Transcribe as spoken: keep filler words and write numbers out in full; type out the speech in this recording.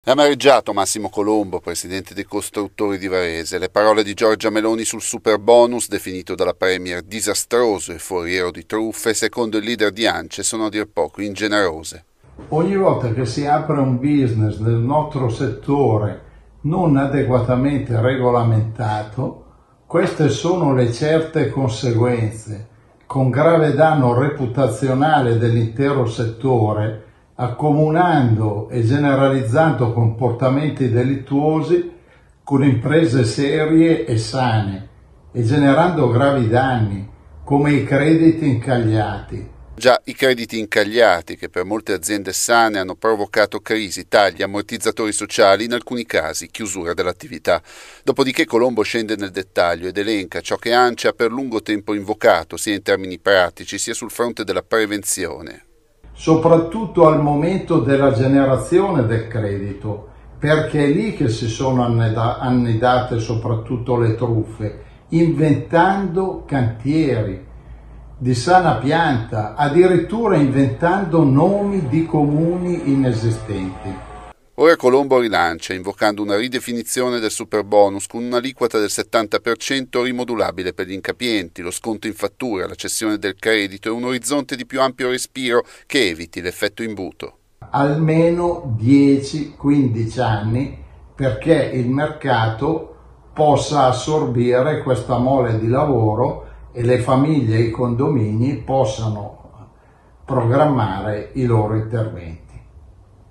È amareggiato Massimo Colombo, presidente dei costruttori di Varese. Le parole di Giorgia Meloni sul superbonus, definito dalla Premier disastroso e foriero di truffe, secondo il leader di ANCE sono a dir poco ingenerose. Ogni volta che si apre un business nel nostro settore non adeguatamente regolamentato, queste sono le certe conseguenze, con grave danno reputazionale dell'intero settore, accomunando e generalizzando comportamenti delittuosi con imprese serie e sane e generando gravi danni, come i crediti incagliati. Già, i crediti incagliati che per molte aziende sane hanno provocato crisi, tagli, ammortizzatori sociali, in alcuni casi chiusura dell'attività. Dopodiché Colombo scende nel dettaglio ed elenca ciò che ANCE ha per lungo tempo invocato, sia in termini pratici sia sul fronte della prevenzione. Soprattutto al momento della generazione del credito, perché è lì che si sono annidate soprattutto le truffe, inventando cantieri di sana pianta, addirittura inventando nomi di comuni inesistenti. Ora Colombo rilancia, invocando una ridefinizione del superbonus con un'aliquota del settanta per cento rimodulabile per gli incapienti, lo sconto in fattura, la cessione del credito e un orizzonte di più ampio respiro che eviti l'effetto imbuto. Almeno dieci quindici anni perché il mercato possa assorbire questa mole di lavoro e le famiglie e i condomini possano programmare i loro interventi.